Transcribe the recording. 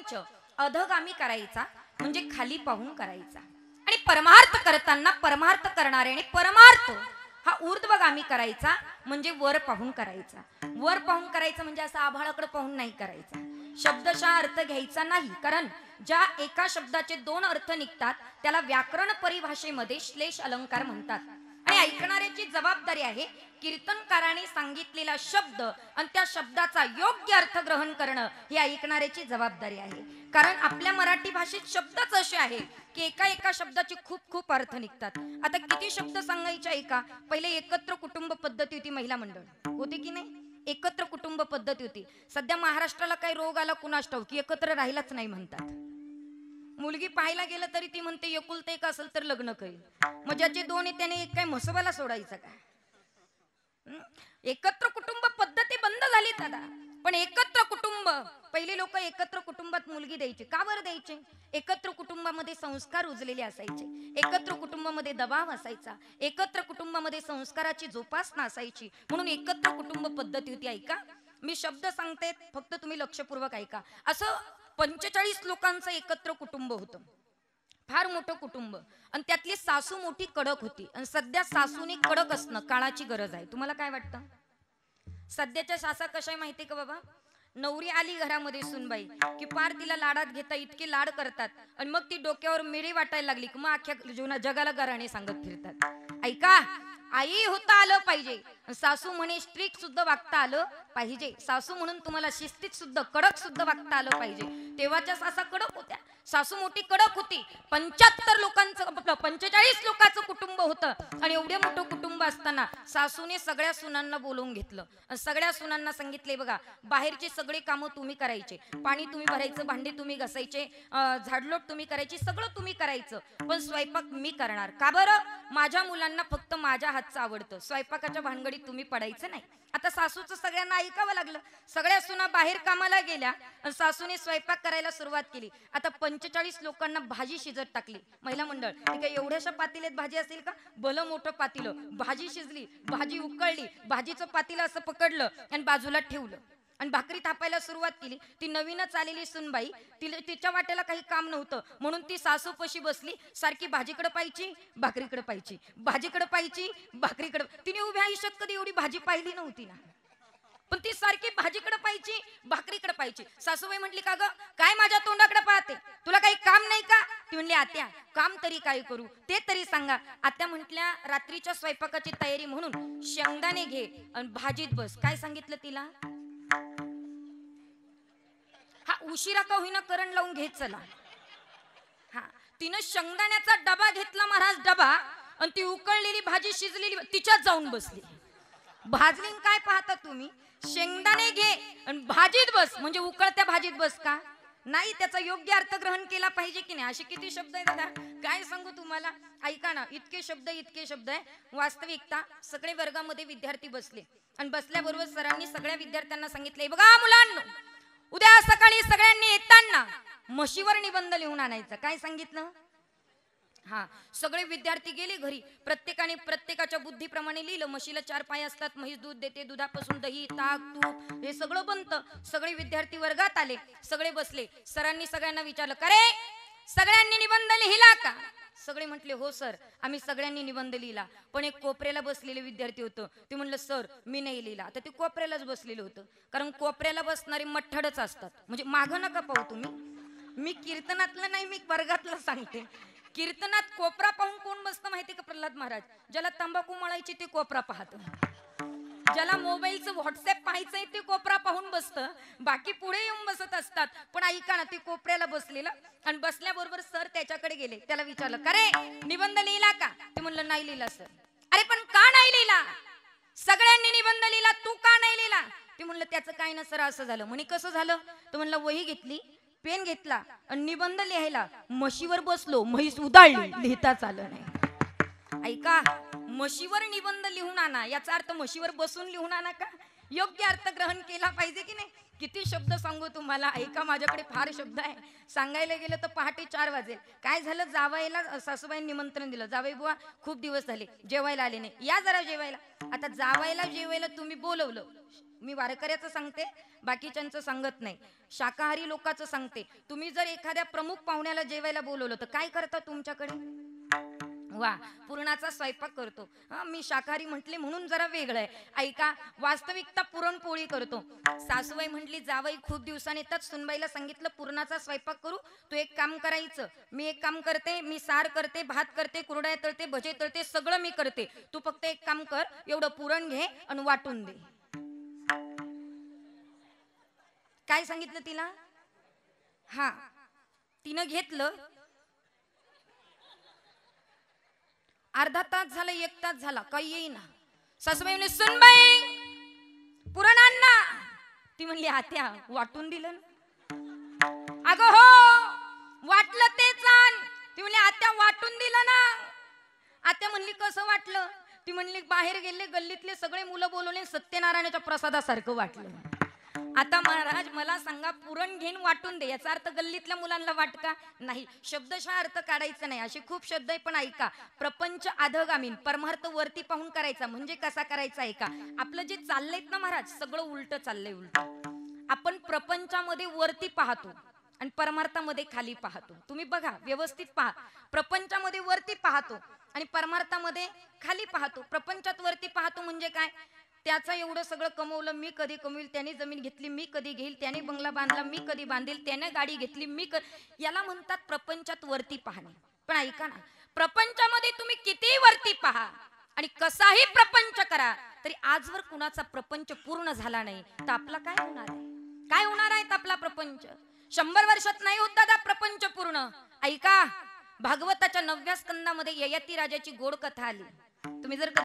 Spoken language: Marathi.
पंच अधगामी करायचा म्हणजे खाली पाहून करायचा, आणि परमार्थ करताना परमार्थ करणाऱ्याने परमार्थ हा ऊर्ध्वगामी करायचा म्हणजे वर पाहून करायचा. वर पाहून करायचं म्हणजे असं आभाळाकडे पाहून नाही करायचा, शब्दशः अर्थ घ्यायचा नाही. कारण ज्या एका शब्दाचे दोन अर्थ निघतात त्याला व्याकरण परिभाषेमध्ये श्लेष अलंकार म्हणतात. आणि ऐकणाऱ्याची जबाबदारी आहे कीर्तनकाराने सांगितलेला शब्द आणि त्या शब्दाचा योग्य अर्थ ग्रहण करणं ही ऐकणाऱ्याची जबाबदारी आहे. कारण आपल्या मराठी भाषेत शब्दच असे आहे की एका एका शब्दाचे खूप खूप अर्थ निघतात. आता किती शब्द सांगायचे ऐका. पहिले एकत्र कुटुंब पद्धती होती, महिला मंडळ होती की नाही, एकत्र कुटुंब पद्धती होती. सध्या महाराष्ट्राला काही रोग आला कुणास ठाऊक की एकत्र राहिलाच नाही म्हणतात. मुलगी पाहायला गेलं तरी ती म्हणते एकुलते एक असेल तर लग्न करेल. मग ज्याचे दोन आहे त्याने एक काय म्हसोबाला सोडायचं का? एकत्र कुटुंब पद्धती बंद झाली दादा. पण एकत्र कुटुंब, पहिले लोक एकत्र कुटुंबात मुलगी द्यायची. का बरं द्यायचे? एकत्र कुटुंबामध्ये संस्कार रुजलेले असायचे, एकत्र कुटुंबामध्ये दबाव असायचा, एकत्र कुटुंबामध्ये संस्काराची जोपासना असायची, म्हणून एकत्र कुटुंब पद्धती होती. ऐका, मी शब्द सांगते फक्त तुम्ही लक्षपूर्वक ऐका. असं 45 लोकांचं एकत्र कुटुंब होतं, फार मोठं कुटुंब. आणि त्यातली सासू मोठी कडक होती. आणि सध्या सासूने कडक असणं काळाची गरज आहे. तुम्हाला काय वाटतं? सध्याच्या सासा कशा आहे माहिती का बाबा? नवरी आली घरामध्ये सुनबाई की पार तिला लाडात घेता, इतके लाड करतात, आणि मग ती डोक्यावर मिरी वाटायला लागली की मग अख्ख्या जगाला घराणे सांगत फिरतात. ऐका, आई होता आलं पाहिजे, सासू म्हणे स्ट्रिक्ट सुद्धा वागता आलं पाहिजे. सासू म्हणून तुम्हाला शिस्तीत सुद्धा कडक सुद्धा वागता आलं पाहिजे. तेव्हाच्या सासा कडक होत्या, सासू मोठी कडक होती. 75 लोकांचं 45 लोकांचं कुटुंब होतं. आणि एवढे मोठं कुटुंब असताना सासूने सगळ्या सुनांना बोलवून घेतलं. सगळ्या सुनांना सांगितले, बघा बाहेरची सगळी कामं तुम्ही करायचे, पाणी तुम्ही भरायचं, भांडी तुम्ही घासायचे, झाडलोट तुम्ही करायची, सगळं तुम्ही करायचं, पण स्वयंपाक मी करणार. का बरं? माझ्या मुलांना फक्त माझ्या हातचं आवडतं, स्वयंपाकाच्या भानगडीत तुम्ही पडायचं नाही. आता सासूचं सगळ्यांना ऐकावं लागलं. सगळ्या सुना बाहेर कामाला गेल्या आणि सासूने स्वयंपाक करायला सुरुवात केली. आता 45 लोकांना भाजी शिजत टाकली. महिला मंडळ, ती काय एवढ्याशा पातेल्यात भाजी असेल का? भलं मोठं पातेलं. भाजी शिजली, भाजी उकळली, भाजीचं पातेलं असं पकडलं आणि बाजूला ठेवलं आणि भाकरी थापायला सुरुवात केली. ती नवीनच आलेली सुनबाई, तिच्या वाट्याला काही काम नव्हतं म्हणून ती सासूपाशी बसली. सारखी भाजीकडे पाहायची, भाकरीकडे पाहायची, भाजीकडे पाहायची, भाकरीकडे. तिने उभ्या आयुष्यात कधी एवढी भाजी पाहिली नव्हती ना, पण ती सारखी भाजीकडे पाहायची, भाकरीकडे पाहायची. सासूबाई म्हटली, का ग काय माझ्या तोंडाकडे पाहते, तुला काही काम नाही का? ती म्हणली, आत्या काम तरी काय करू ते तरी सांगा. आत्या म्हटल्या, रात्रीच्या स्वयंपाकाची तयारी म्हणून शेंगदाणे घे आणि भाजीत बस. काय सांगितलं तिला? हा उशिरा का होईना करण लावून घेत चला. हा, तिनं शेंगदाण्याचा डबा घेतला महाराज, डबा, आणि ती उकळलेली भाजी शिजलेली तिच्यात जाऊन बसली. भाजलीन काय पाहता तुम्ही? शेंगदाणे घे आणि भाजीत बस, म्हणजे उकळत्या भाजीत बस का? नाही, त्याचा योग्य अर्थ ग्रहण केला पाहिजे की नाही. असे किती शब्द आहे दादा, काय सांगू तुम्हाला. ऐका ना, इतके शब्द आहे. वास्तविकता सगळे वर्गामध्ये विद्यार्थी बसले आणि बसल्याबरोबर सरांनी सगळ्या विद्यार्थ्यांना सांगितले, बघा मुलांनो, उद्या सकाळी सगळ्यांनी येताना म्हशीवर निबंध लिहून आणायचा. काय सांगितलं? हा, सगळे विद्यार्थी गेले घरी. प्रत्येकाने प्रत्येकाच्या बुद्धीप्रमाणे लिहिलं. म्हशीला 4 पाय असतात, म्हैस दूध देते, दुधापासून दही, ताक, तूप हे सगळं बनतं. सगळे विद्यार्थी वर्गात आले, सगळे बसले. सरांनी सगळ्यांना विचारलं, का रे सगळ्यांनी निबंध लिहिला का? सगळे म्हटले, हो सर, आम्ही सगळ्यांनी निबंध लिहिला. पण एक कोपऱ्याला बसलेले विद्यार्थी होतं, ते म्हणलं, सर मी नाही लिहिला. आता ते कोपऱ्यालाच बसलेलं होतं, कारण कोपऱ्याला बसणारे मठ्ठडच असतात. म्हणजे मागं नका पाहू तुम्ही, मी कीर्तनातलं नाही, मी वर्गातलं सांगते. कीर्तनात कोपरा पाहून कोण बसतं माहिती का? प्रल्हाद महाराज. ज्याला तंबाखू मळायची ते कोपरा पाहत, ज्याला मोबाईलचं व्हॉट्सअप पाहायचंय ते कोपरा पाहून बसतं, बाकी पुढे येऊन बसत असतात. पण ऐका ना, ते कोपऱ्याला बसलेलं आणि बसल्याबरोबर सर त्याच्याकडे गेले. त्याला विचारलं, का रे निबंध लिहिला का? ते म्हणलं, नाही लिहिला सर. अरे पण का नाही लिहिला? सगळ्यांनी निबंध लिहिला, तू का नाही लिहिला? ते म्हणलं, त्याचं काय ना सर, असं झालं. म्हणे कसं झालं? तो म्हणलं, वही घेतली, पेन घेतला आणि निबंध लिहायला म्हशीवर बसलो, म्हैस उदाळली, लिहिताच आलं नाही. ऐका, म्हशीवर निबंध लिहून आणा याचा अर्थ म्हशीवर बसून लिहून आणा का? योग्य अर्थ ग्रहण केला पाहिजे की नाही. किती शब्द सांगू तुम्हाला. ऐका, माझ्याकडे फार शब्द आहे, सांगायला गेलं तर पहाटे 4 वाजेल. काय झालं, जावायला सासूबाईंनी निमंत्रण दिलं. जावई बुवा खूप दिवस झाले जेवायला आले नाही, या जरा जेवायला. आता जावायला जेवायला तुम्ही बोलवलं, मी वारकऱ्याचं सांगते, बाकीच्यांचं सांगत नाही. शाकाहारी लोकांचं सांगते. तुम्ही जर एखाद्या प्रमुख पाहुण्याला जेवायला बोलवलं तर काय करता तुमच्याकडे? वा, पुरणाचा स्वयंपाक करतो. मी शाकाहारी म्हटले म्हणून जरा वेगळं आहे. ऐका, वास्तविकता पुरणपोळी करतो. सासूबाई म्हटली जावई खूप दिवसांनी येतात, सुनबाईला सांगितलं पुरणाचा स्वयंपाक करू, तू एक काम करायचं, मी एक काम करते, मी सार करते, भात करते, कुरड्या तळते, भजे तळते, सगळं मी करते, तू फक्त एक काम कर, एवढं पुरण घे आणि वाटून दे. काय सांगितलं तिला? हा, तिनं घेतलं. अर्धा तास झाला, 1 तास झाला, काही येईना. सासूबाई म्हणले सुनबाई पुरण आण ना. ती म्हणली आत्या वाटून दिलं ना. अगं हो, वाटलं तेच आण. ती म्हणली आत्या वाटून दिलं ना. आत्या म्हणली कसं वाटलं? ती म्हणली बाहेर गेले, गल्लीतले सगळे मुलं बोलवले, सत्यनारायणाच्या प्रसादासारखं वाटलं. आता महाराज मला सांगा, पुरण घेऊन वाटून दे, याचा अर्थ गल्लीतल्या मुलांना वाटका? नाही, शब्दशः अर्थ काढायचा नाही. असे खूप शब्द आहे, पण ऐका, प्रपंच अधगामीन, परमार्थ वरती पाहून करायचा. म्हणजे कसा करायचा? ऐका, आपलं जे चाललंय ना महाराज, सगळं उलट चाललंय. उलट आपण प्रपंचामध्ये वरती पाहतो आणि परमार्थामध्ये खाली पाहतो. तुम्ही बघा, व्यवस्थित पहा. प्रपंचामध्ये वरती पाहतो आणि परमार्थामध्ये खाली पाहतो. प्रपंचात वरती पाहतो म्हणजे काय? त्याचं एवढं सगळं कमवलं, मी कधी कमविल, त्याने जमीन घेतली, मी कधी घेईल, त्याने बंगला बांधला, मी कधी बांधील, त्याने गाडी घेतली, याला म्हणतात प्रपंचात वरती पाहणे. पण ऐका ना, प्रपंचामध्ये तुम्ही किती वरती पहा आणि कसाही प्रपंच करा, तरी आजवर कुणाचा प्रपंच पूर्ण झाला नाही तर आपला काय होणार आहे? काय होणार आहे आपला प्रपंच? 100 वर्षात नाही होत दादा प्रपंच पूर्ण. ऐका, भागवताच्या 9व्या स्कंदामध्ये ययाती राजाची गोड कथा आली. तुम्ही जर